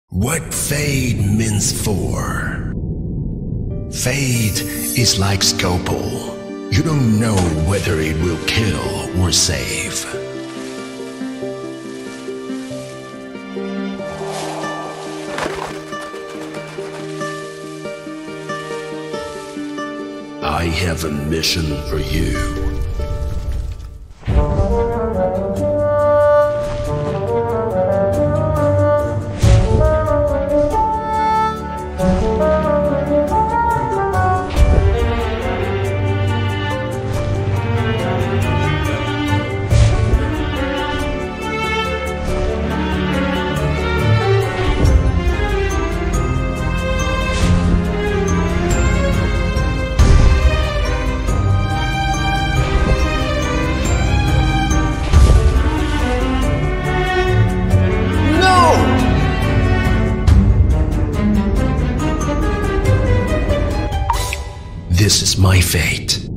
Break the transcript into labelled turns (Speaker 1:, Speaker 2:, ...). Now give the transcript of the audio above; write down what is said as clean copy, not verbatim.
Speaker 1: What fate means for? Fate is like scalpel. You don't know whether it will kill or save. I have a mission for you. This is my fate.